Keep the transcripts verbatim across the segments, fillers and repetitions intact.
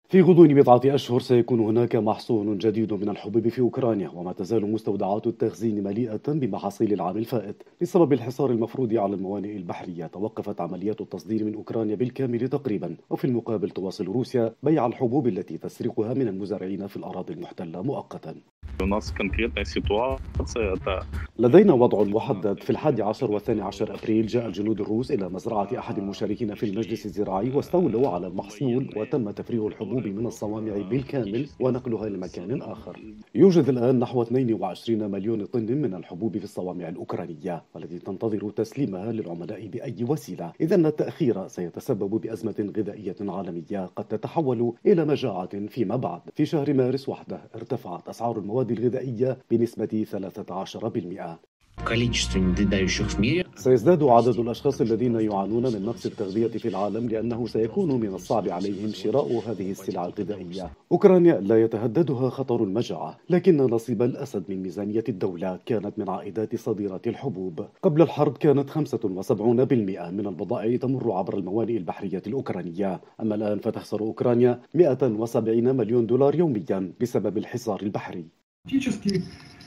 في غضون بضعة أشهر سيكون هناك محصول جديد من الحبوب في أوكرانيا، وما تزال مستودعات التخزين مليئة بمحاصيل العام الفائت. بسبب الحصار المفروض على الموانئ البحرية، توقفت عمليات التصدير من أوكرانيا بالكامل تقريبا، وفي المقابل تواصل روسيا بيع الحبوب التي تسرقها من المزارعين في الأراضي المحتلة مؤقتا. У нас конкретная ситуация, это لدينا وضع محدد. في الحادي عشر والثاني عشر أبريل جاء الجنود الروس إلى مزرعة أحد المشاركين في المجلس الزراعي واستولوا على المحصول، وتم تفريغ الحبوب من الصوامع بالكامل ونقلها لمكان آخر. يوجد الآن نحو اثنين وعشرين مليون طن من الحبوب في الصوامع الأوكرانية، والتي تنتظر تسليمها للعملاء بأي وسيلة. إذن التأخير سيتسبب بأزمة غذائية عالمية قد تتحول إلى مجاعة فيما بعد. في شهر مارس وحده ارتفعت أسعار المواد الغذائية بنسبة ثلاثة عشر بالمئة. количество недоедающих в мире. سيزداد عدد الأشخاص الذين يعانون من نقص التغذية في العالم، لأنه سيكون من الصعب عليهم شراء هذه السلع الغذائية. أوكرانيا لا يتهددها خطر المجاعة، لكن نصيب الأسد من ميزانية الدولة كانت من عائدات صادرات الحبوب. قبل الحرب كانت خمسة وسبعين بالمئة من البضائع تمر عبر الموانئ البحرية الأوكرانية، أما الآن فتخسر أوكرانيا مئة وسبعين مليون دولار يوميا بسبب الحصار البحري. Фактически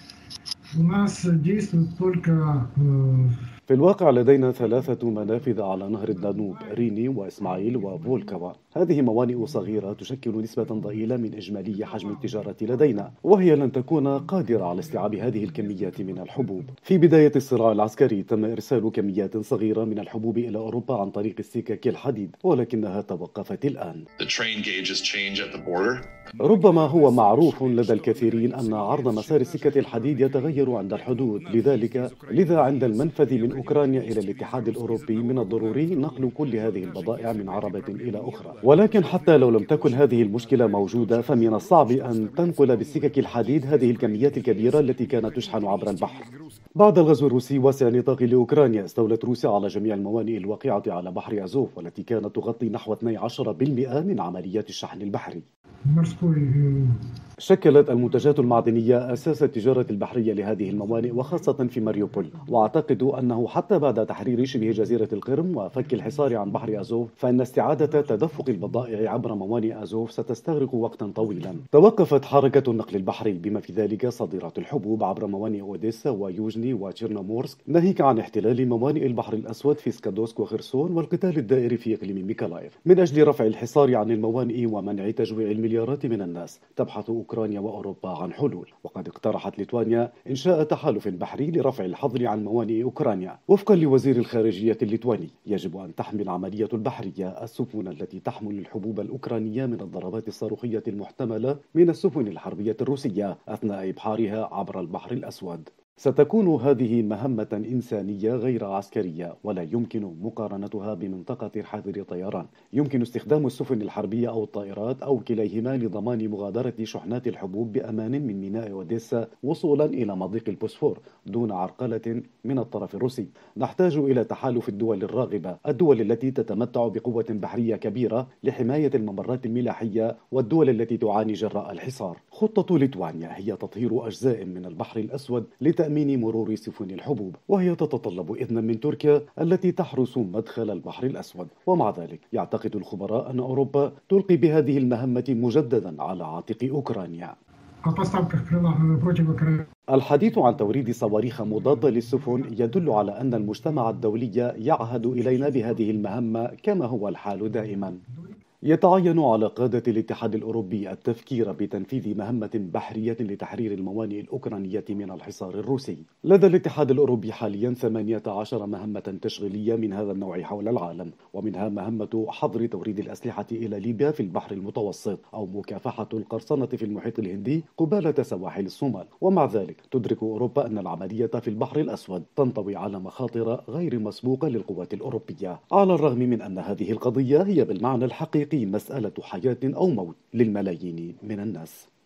у нас действует только э, في الواقع لدينا ثلاثة منافذ على نهر الدانوب: ريني وإسماعيل وفولكوا. هذه موانئ صغيرة تشكل نسبة ضئيلة من إجمالي حجم التجارة لدينا، وهي لن تكون قادرة على استيعاب هذه الكميات من الحبوب. في بداية الصراع العسكري تم إرسال كميات صغيرة من الحبوب إلى أوروبا عن طريق السكك الحديد، ولكنها توقفت الآن. The train gauges change at the border. ربما هو معروف لدى الكثيرين أن عرض مسار السكة الحديد يتغير عند الحدود، لذلك لذا عند المنفذ من أوكرانيا إلى الاتحاد الأوروبي من الضروري نقل كل هذه البضائع من عربة إلى أخرى. ولكن حتى لو لم تكن هذه المشكلة موجودة، فمن الصعب أن تنقل بالسكك الحديد هذه الكميات الكبيرة التي كانت تشحن عبر البحر. بعد الغزو الروسي واسع النطاق لأوكرانيا، استولت روسيا على جميع الموانئ الواقعة على بحر أزوف، والتي كانت تغطي نحو اثني عشر بالمئة من عمليات الشحن البحري. морской э, شكلت المنتجات المعدنية أساس التجارة البحرية لهذه الموانئ، وخاصة في ماريوبول. وأعتقد أنه حتى بعد تحرير شبه جزيرة القرم وفك الحصار عن بحر أزوف، فإن استعادة تدفق البضائع عبر موانئ أزوف ستستغرق وقتا طويلا. توقفت حركة النقل البحري، بما في ذلك صادرات الحبوب عبر موانئ أوديسا ويوجني وتشيرنومورسك، ناهيك عن احتلال موانئ البحر الأسود في سكادوسك وخرسون والقتال الدائر في إقليم ميكالايف. من أجل رفع الحصار عن الموانئ ومنع تجويع المليارات من الناس، تبحث أوكرانيا وأوروبا عن حلول، وقد اقترحت ليتوانيا إنشاء تحالف بحري لرفع الحظر عن موانئ أوكرانيا. وفقا لوزير الخارجية الليتواني، يجب أن تحمي العملية البحرية السفن التي تحمل الحبوب الأوكرانية من الضربات الصاروخية المحتملة من السفن الحربية الروسية أثناء إبحارها عبر البحر الأسود. ستكون هذه مهمة إنسانية غير عسكرية، ولا يمكن مقارنتها بمنطقة حظر طيران. يمكن استخدام السفن الحربية أو الطائرات أو كليهما لضمان مغادرة شحنات الحبوب بأمان من ميناء أوديسا وصولا إلى مضيق البوسفور دون عرقلة من الطرف الروسي. نحتاج إلى تحالف الدول الراغبة، الدول التي تتمتع بقوة بحرية كبيرة لحماية الممرات الملاحية، والدول التي تعاني جراء الحصار. خطة ليتوانيا هي تطهير أجزاء من البحر الأسود لتأمين مرور سفن الحبوب، وهي تتطلب إذنا من تركيا التي تحرس مدخل البحر الأسود. ومع ذلك يعتقد الخبراء أن أوروبا تلقي بهذه المهمة مجددا على عاتق أوكرانيا. о поставках крыла э, противокорабельных. الحديث عن توريد صواريخ مضادة للسفن يدل على أن المجتمع الدولي يعهد إلينا بهذه المهمة، كما هو الحال دائما. يتعين على قادة الاتحاد الأوروبي التفكير بتنفيذ مهمة بحرية لتحرير الموانئ الأوكرانية من الحصار الروسي. لدى الاتحاد الأوروبي حاليا ثمانية عشر مهمة تشغيلية من هذا النوع حول العالم، ومنها مهمة حظر توريد الأسلحة إلى ليبيا في البحر المتوسط، أو مكافحة القرصنة في المحيط الهندي قبالة سواحل الصومال. ومع ذلك تدرك أوروبا أن العملية في البحر الأسود تنطوي على مخاطر غير مسبوقة للقوات الأوروبية، على الرغم من أن هذه القضية هي بالمعنى الحقيقي مسألة حياة أو موت للملايين من الناس.